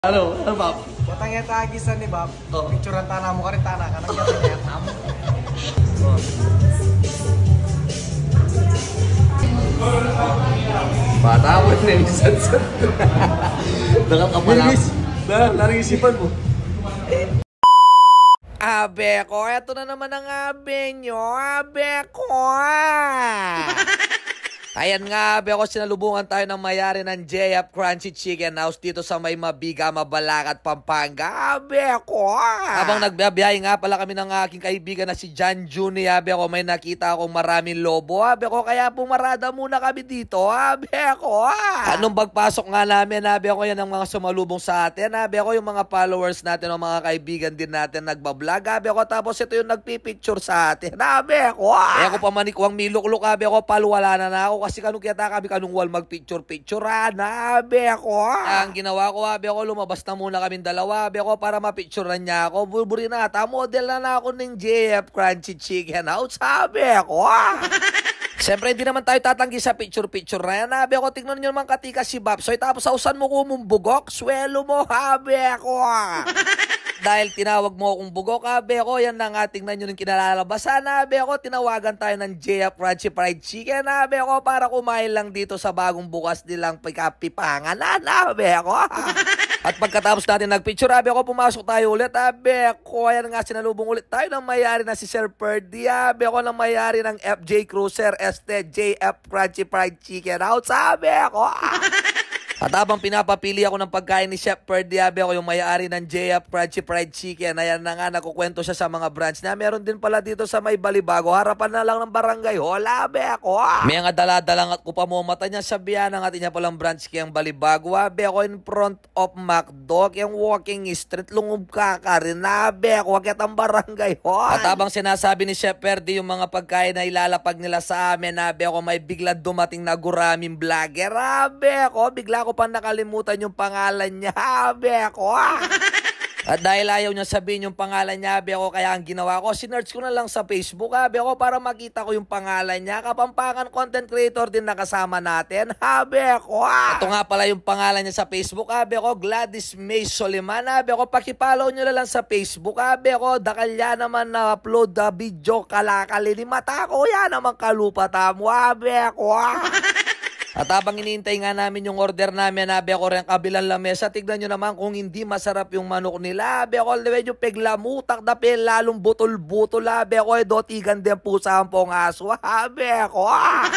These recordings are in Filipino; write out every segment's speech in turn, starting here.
Ano, Bob? Watang yata agisan ni Bob. Oh. Picturean tanah mo ka rin tanah. Kanang yata niya tam. Bata mo na yung sadsad. Nakakapalam. Narisipan mo. Abe ko, eto na naman ang abe nyo. Abe ko. Ayan nga, abe ko, sinalubungan tayo ng mayari ng JF Crunchy Chicken House dito sa may Mabiga, Mabalacat, Pampanga. Abe ko. Habang nagbiyahe nga pala kami ng aking kaibigan na si John Junior, abe ko, may nakita akong maraming lobo. Abe ko, kaya pumarada muna kami dito. Abe ko. Anong pagpasok nga namin, abe ko, yan ang mga sumalubong sa atin. Abe ko, yung mga followers natin, o mga kaibigan din natin nagbablog. Abe ko, tapos ito yung nagpipicture sa atin. Abe ko. Eh ako pamanikwang milukluk, abe ko, palwala na ako. Kasi kanong kiyata kami kanong wall magpicture-picturean, abe ako. Ang ginawa ko, abe ako, lumabas na muna kaming dalawa, abe ako, para mapicturean niya ako. Bulburi na ata, model na ako ng JF Crunchy Chicken House, abe ako. Siyempre, hindi naman tayo tatanggi sa picture-picture na yan, abe ako. Tingnan nyo naman katika si Babsoy, tapos sausan mo kumumbugok, swelo mo, abe ako. Dahil tinawag mo akong bugok, abe ko, yan na nga, tingnan nyo yung kinalalabasan, abe ko, tinawagan tayo ng JF Crunchy Fried Chicken, abe ko, para kumain lang dito sa bagong bukas nilang pikapipangan, abe ko. At pagkatapos natin nagpicture, abe ko, pumasok tayo ulit, abe ko, yan nga, sinalubong ulit tayo ng mayari na si Sir Ferdy, abe ko, ng mayari ng FJ Cruiser, JF Crunchy Fried Chicken House, abe ko. At habang pinapapili ako ng pagkain ni Chef Ferdy, abe ako, yung may-ari ng JF Crunchy Fried Chicken, ayan na nga, nakukwento siya sa mga branch na meron din pala dito sa may Balibago, harapan na lang ng barangay Hall, abe ako. May nga dala-dalang at kupamumata niya, sabihan ng atin niya palang branch kayang Balibago, abe ako, in front of McDo, yung walking street, lungub ka rin, abe ako, wakit ang barangay Hall. At habang sinasabi ni Chef Ferdy yung mga pagkain na ilalapag nila sa amin, abe ako, may biglang dumating na guraming vlogger, abe ako, bigla ko pa nakalimutan yung pangalan niya, abe ako. At dahil ayaw niya sabihin yung pangalan niya, abe ako, kaya ang ginawa ko, sinearch ko na lang sa Facebook, abe ako, para makita ko yung pangalan niya. Kapampangan content creator din nakasama natin, abe ako. Ito nga pala yung pangalan niya sa Facebook, abe ako, Gladys May Soliman, abe ako, pakipollow nyo na lang sa Facebook, abe ako, dakalya naman na upload na video kalakali ni mata ko, yan naman kalupa tamo, abe ako. At habang iniintay nga namin yung order namin, abe ako, rin kabilang lamesa, tignan nyo naman kung hindi masarap yung manok nila, abe ako, medyo peglamutak na lalong butol-butol, abe ako, dotigan din pusa ang pong aso, abe ako.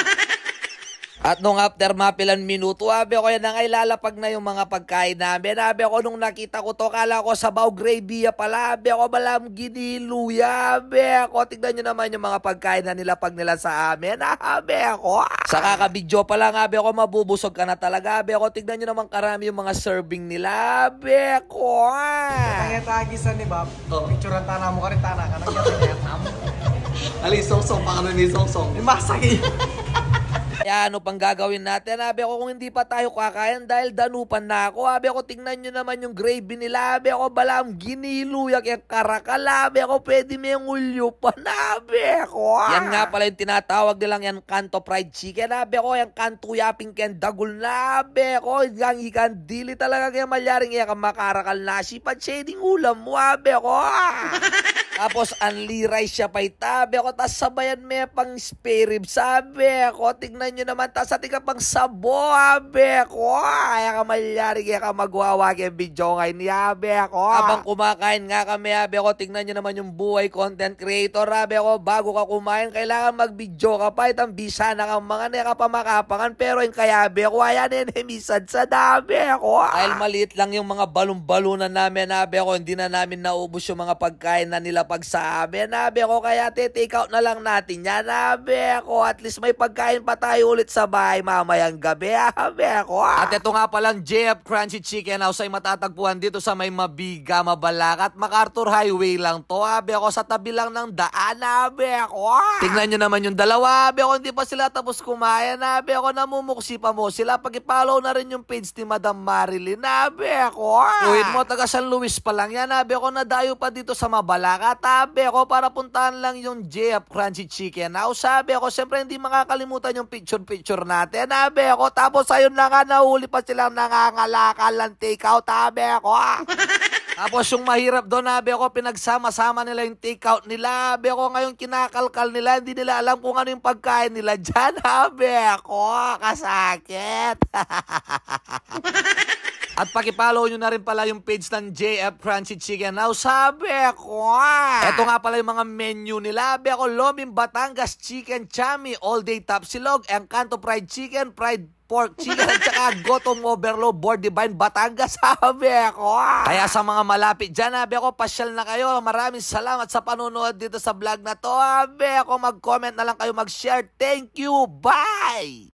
At nung after mapilan minuto, abe ako, yan na nga, ilalapag na yung mga pagkain namin, abe ako, nung nakita ko to, kala ko sabaw gravy pala, abe ako, balam giniluya, abe ako, tignan nyo naman yung mga pagkain na nilapag nila sa amin, abe ako. Sa kakabidyo pa lang, abe ako, mabubusog ka na talaga, abe ako, tignan nyo naman karami yung mga serving nila, abe ako. Watang yata agisan ni Bob. Oh. Picturean tanah mo ka rin tanah. Kanang yata niya tam. Ali, song-song, pakano ni song-song? Masaki. Kaya ano pang gagawin natin, abe ako, kung hindi pa tayo kakain dahil danupan na ako, abe ako, tingnan nyo naman yung gravy nila, abe ako, balam giniluyak yung karakal, abe ako, pwede may ulyo pa na, abe ako. Yan nga pala yung tinatawag nilang yan kanto fried chicken, abe ako, yung kanto yaping ken dagul na, abe ako, yung ikan dili talaga kaya malyaring yung makarakal na, sipat shading ulam mo, abe ako. Tapos unli rice siya pa itabi ako, tas sabayan may pang spare ribs, sabi ako, tignan nyo naman, tas sa tiga pang sabo, abe ako, kaya ka malyari, kaya ka magwawag yung video ngayon ni abe ako. Habang kumakain nga kami, abe ako, tignan nyo naman yung buhay content creator, abe ako, bago ka kumain, kailangan mag-video ka pa, itang bisa na kang mga neka pa makapangan, pero yung kaya abe ako, ayan minsan sa dabe ako. Dahil maliit lang yung mga balon-balunan namin, abe ako, hindi na namin naubos yung mga pagkain na nila pag sa amin, abe ako, kaya take out na lang natin yan, abe ako, at least may pagkain pa tayo ulit sa bahay mamayang gabi, abe ako. At ito nga palang JF Crunchy Chicken House ay matatagpuan dito sa may Mabiga, Mabalacat, MacArthur Highway lang to, abe ako, sa tabi lang ng daan, abe ako. Tingnan nyo naman yung dalawa, abe ako, hindi pa sila tapos kumain, abe ako, namumuksi pa mo sila, pag-follow na rin yung page ni Madam Marilyn, abe ako. Uwin mo, taga San Luis pa lang yan, abe ako, nadayo pa dito sa Mabalacat. lahat, sabi ako, para puntahan lang yung JF Crunchy Chicken House. Sabi ako, siyempre hindi makakalimutan yung picture natin, sabi ako. Tapos ayun na nga, nahuli pa silang nangangalakal ng takeout, sabi ako. Tapos yung mahirap doon, sabi ako, pinagsama-sama nila yung takeout nila. Sabi ako, ngayon kinakalkal nila, hindi nila alam kung ano yung pagkain nila dyan, sabi ako. Kasakit. At pakipollow nyo na rin pala yung page ng JF Crunchy Chicken House. Sabi ako, eto nga pala yung mga menu nila. Sabi ako, Loming Batangas Chicken Chami, All Day Tapsilog, Encanto Fried Chicken, Fried Pork Chicken, at saka Gotong Overload, Board Divine Batangas. Sabi ako. Kaya sa mga malapit dyan, sabi ako, pasyal na kayo. Maraming salamat sa panunood dito sa vlog na to. Sabi ako, mag-comment na lang kayo, mag-share. Thank you. Bye!